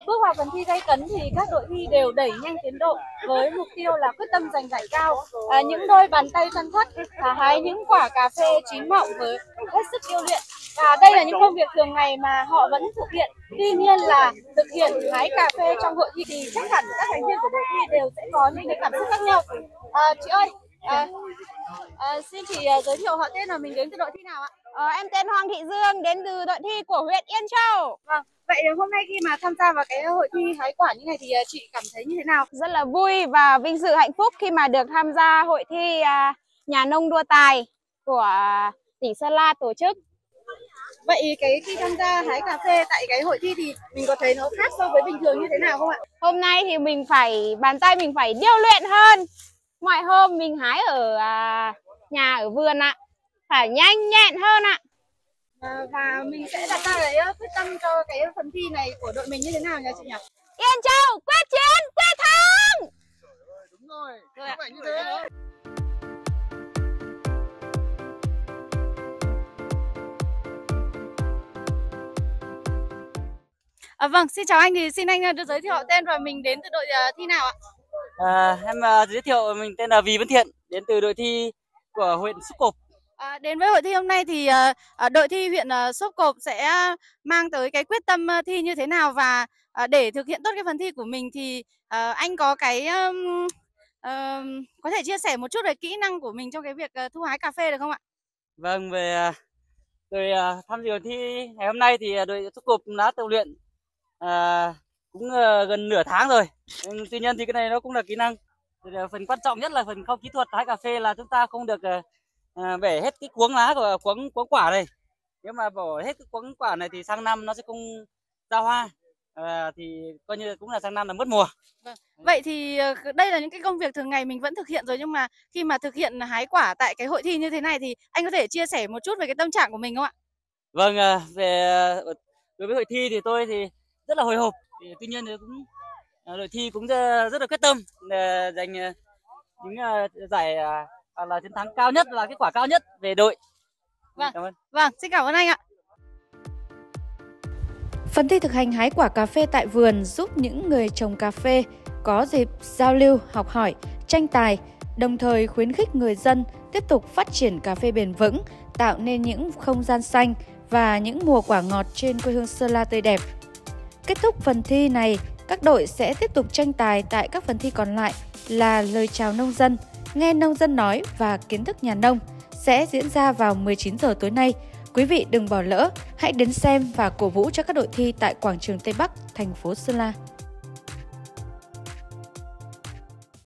Bước vào phần thi gây cấn thì các đội thi đều đẩy nhanh tiến độ với mục tiêu là quyết tâm giành giải cao. Những đôi bàn tay chân thắt hái những quả cà phê chín mọng với hết sức yêu luyện. Và đây là những công việc thường ngày mà họ vẫn thực hiện. Tuy nhiên là thực hiện hái cà phê trong hội thi thì chắc hẳn các thành viên của đội thi đều sẽ có những cái cảm xúc khác nhau. Chị ơi, xin chị giới thiệu họ tên và mình đến từ đội thi nào ạ? Em tên Hoàng Thị Dương, đến từ đội thi của huyện Yên Châu. Vâng. Vậy hôm nay khi mà tham gia vào cái hội thi hái quả như này thì chị cảm thấy như thế nào? Rất là vui và vinh dự hạnh phúc khi mà được tham gia hội thi nhà nông đua tài của tỉnh Sơn La tổ chức. Vậy khi tham gia hái cà phê tại cái hội thi thì mình có thấy nó khác so với bình thường như thế nào không ạ? Hôm nay thì bàn tay mình phải điêu luyện hơn. Mọi hôm mình hái ở nhà ở vườn ạ, phải nhanh nhẹn hơn ạ. Và mình sẽ đặt ra cái quyết tâm cho cái phần thi này của đội mình như thế nào nhỉ chị nhỉ? Yên Châu quyết chiến quyết thắng. Đúng rồi, phải như thế. Vâng, xin chào anh, thì xin anh được giới thiệu tên và mình đến từ đội thi nào ạ? Em giới thiệu mình tên là Vì Văn Thiện, đến từ đội thi của huyện Sốp Cộp. Đến với hội thi hôm nay thì đội thi huyện Sốp Cộp sẽ mang tới cái quyết tâm thi như thế nào, và để thực hiện tốt cái phần thi của mình thì anh có có thể chia sẻ một chút về kỹ năng của mình trong cái việc thu hái cà phê được không ạ? Vâng, về tôi tham dự hội thi ngày hôm nay thì đội Sốp Cộp đã tập luyện cũng gần nửa tháng rồi. Tuy nhiên thì cái này nó cũng là kỹ năng. Phần quan trọng nhất là phần khâu kỹ thuật hái cà phê là chúng ta không được bẻ hết cái cuống lá của cuống quả này. Nếu mà bỏ hết cái cuống quả này thì sang năm nó sẽ không ra hoa, thì coi như cũng là sang năm là mất mùa. Vâng. Vậy thì đây là những cái công việc thường ngày mình vẫn thực hiện rồi, nhưng mà khi mà thực hiện hái quả tại cái hội thi như thế này thì anh có thể chia sẻ một chút về cái tâm trạng của mình không ạ? Vâng, về đối với hội thi thì tôi thì rất là hồi hộp. Tuy nhiên thì cũng đội thi cũng rất là quyết tâm để giành những giải là chiến thắng cao nhất, là kết quả cao nhất về đội. Vâng, cảm ơn. Vâng, xin cảm ơn anh ạ. Phần thi thực hành hái quả cà phê tại vườn giúp những người trồng cà phê có dịp giao lưu, học hỏi, tranh tài, đồng thời khuyến khích người dân tiếp tục phát triển cà phê bền vững, tạo nên những không gian xanh và những mùa quả ngọt trên quê hương Sơn La tươi đẹp. Kết thúc phần thi này, các đội sẽ tiếp tục tranh tài tại các phần thi còn lại là lời chào nông dân, nghe nông dân nói và kiến thức nhà nông sẽ diễn ra vào 19 giờ tối nay. Quý vị đừng bỏ lỡ, hãy đến xem và cổ vũ cho các đội thi tại quảng trường Tây Bắc, thành phố Sơn La.